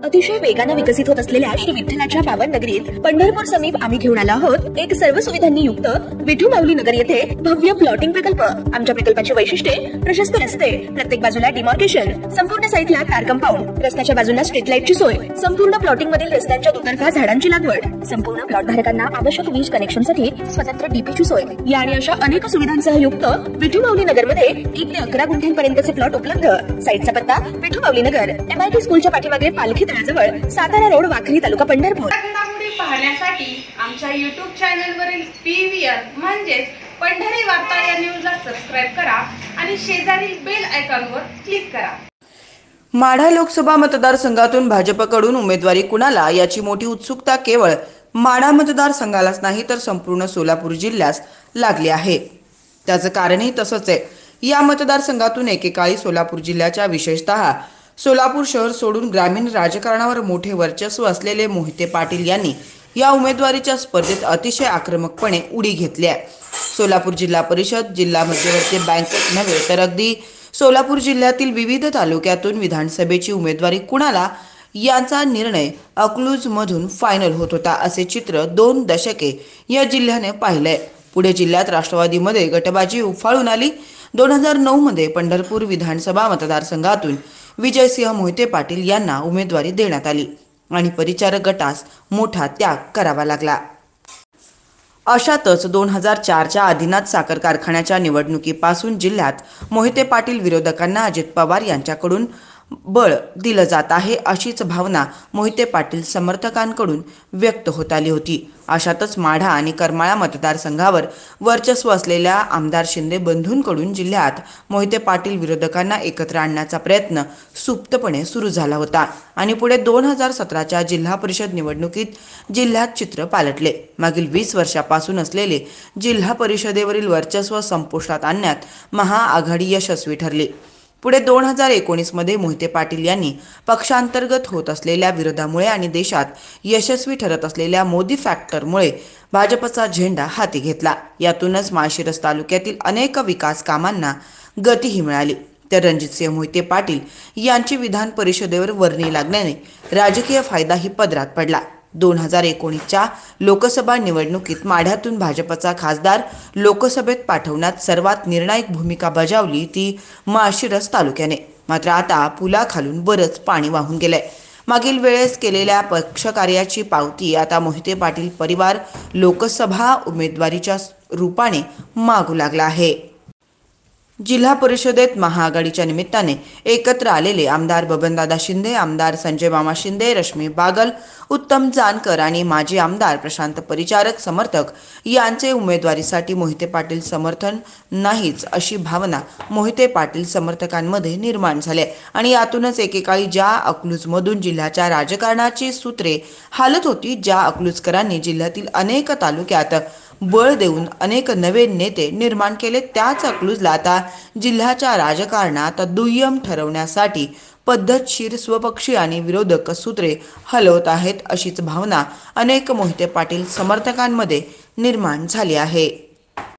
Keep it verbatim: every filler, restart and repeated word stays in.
अतिशय वेगाने विकसित होत असलेल्या श्री विठ्ठलाच्या पावन नगरीत पंढरपूर समीप आम्ही घेऊन आलो आहोत एक सर्व सुविधांनी युक्त विठू माऊली नगर येथे भव्य प्लॉटिंग प्रकल्प। आमच्या प्रकल्पाची वैशिष्ट्ये प्रशस्त रस्ते, प्रत्येक बाजूला डिमार्केशन, संपूर्ण साईटला कार कंपाऊंड, रस्त्याच्या बाजूला स्ट्रीट लाईटची सोय, संपूर्ण प्लॉटिंग मधील रस्त्यांच्या दुतर्फा झाडांची लागवड, संपूर्ण प्लॉट धारकांना आवश्यक वीज कनेक्शनसाठी स्वतंत्र डीपीची सोय या आणि अशा अनेक सुविधांसह युक्त विठू माऊली नगर मध्ये एक ते अकरा गुंठ्यांपर्यंतचे प्लॉट उपलब्ध। साईटचा पत्ता विठू माऊली नगर, एमआयटी स्कूलच्या पाठीमागे पालखी तळाजवळ, सातारा रोड, वाखरी तालुका पंढरपूर। घडामोडी पाहण्यासाठी आमच्या यूट्यूब चॅनलवरील पीव्हीआर म्हणजेच पंढरी वार्ता या न्यूजला सबस्क्राइब करा आणि शेजारील बेल आयकॉनवर क्लिक करा। माढा लोकसभा मतदारसंघातून भाजपकडून उमेदवारी कुणाला याची मोठी उत्सुकता केवळ माढा मतदारसंघालाच नाही तर संपूर्ण सोलापूर जिल्ह्यास लागली आहे। त्याचं कारणही तसंच आहे। या मतदारसंघातून एकेकाळी सोलापूर जिल्ह्याच्या विशेषतः सोलापूर शहर सोडून ग्रामीण राजकारणावर मोठे वर्चस्व असलेले मोहिते पाटील यांनी या उमेदवारीच्या स्पर्धेत अतिशय आक्रमकपणे उडी घेतली आहे। सोलापूर जिल्हा परिषद, जिल्हा मध्यवर्ती बँकेत नव्हे तर अगदी सोलापूर जिल्ह्यातील विविध तालुक्यातून विधानसभेची उमेदवारी कुणाला यांचा निर्णय अकलूज मधून फायनल होत होता असे चित्र दोन दशके या जिल्ह्याने पाहिलंय। पुढे जिल्ह्यात राष्ट्रवादीमध्ये गटबाजी उफाळून आली। दोन हजार नऊ मध्ये पंढरपूर विधानसभा मतदारसंघातून विजयसिंह मोहिते पाटील यांना उमेदवारी देण्यात आली आणि परिचारक गटास मोठा त्याग करावा लागला। अशातच दोन हजार चारच्या आदिनाथ साखर कारखान्याच्या निवडणुकीपासून जिल्ह्यात मोहिते पाटील विरोधकांना अजित पवार यांच्याकडून बळ दिलं जात आहे अशीच भावना मोहिते पाटील समर्थकांकडून व्यक्त होत आली होती। अशातच माढा आणि करमाळा मतदारसंघावर वर्चस्व असलेल्या आमदार शिंदे बंधूंकडून जिल्ह्यात मोहिते पाटील विरोधकांना एकत्र आणण्याचा प्रयत्न सुप्तपणे सुरू झाला होता आणि पुढे दोन हजार सतराच्या जिल्हा परिषद निवडणुकीत जिल्ह्यात चित्र पालटले। मागील वीस वर्षापासून असलेले जिल्हा परिषदेवरील वर्चस्व संपुष्टात आणण्यात महाआघाडी यशस्वी ठरली। पुढे दोन हजार एकोणीस मध्ये मोहिते पाटील यांनी पक्षांतर्गत होत असलेल्या विरोधामुळे आणि देशात यशस्वी ठरत असलेल्या मोदी फॅक्टरमुळे भाजपचा झेंडा हाती घेतला। यातूनच माळशिरस तालुक्यातील अनेक विकास कामांना गतीही मिळाली। तर रणजितसिंह मोहिते पाटील यांची विधान परिषदेवर वर्णी लागल्याने राजकीय फायदाही पदरात पडला। दोन हजार एकोणीसच्या लोकसभा निवडणुकीत माढ्यातून भाजपचा खासदार लोकसभेत पाठवण्यात सर्वात निर्णायक भूमिका बजावली ती माळशिरस तालुक्याने। मात्र आता पुलाखालून बरंच पाणी वाहून गेलंय। मागील वेळेस केलेल्या पक्षकार्याची पावती आता मोहिते पाटील परिवार लोकसभा उमेदवारीच्या रूपाने मागू लागला आहे। जिल्हा परिषदेत महाआघाडीच्या निमित्ताने एकत्र आलेले आमदार बबनदादा शिंदे, आमदार संजय मामा शिंदे, रश्मी बागल, उत्तम जानकर आणि माजी आमदार प्रशांत परिचारक समर्थक यांचे उमेदवारीसाठी मोहिते पाटील समर्थन नाहीच अशी भावना मोहिते पाटील समर्थकांमध्ये निर्माण झाली आणि यातूनच एकेकाळी ज्या अकलूजमधून जिल्ह्याच्या राजकारणाची सूत्रे हालत होती, ज्या अकलूजकरांनी जिल्ह्यातील अनेक तालुक्यात बळ देऊन अनेक नवे नेते निर्माण केले, त्याच अकलूजला आता जिल्ह्याच्या राजकारणात दुय्यम ठरवण्यासाठी पद्धतशीर स्वपक्षी आणि विरोधक सूत्रे हलवत आहेत अशीच भावना अनेक मोहिते पाटील समर्थकांमध्ये निर्माण झाली आहे।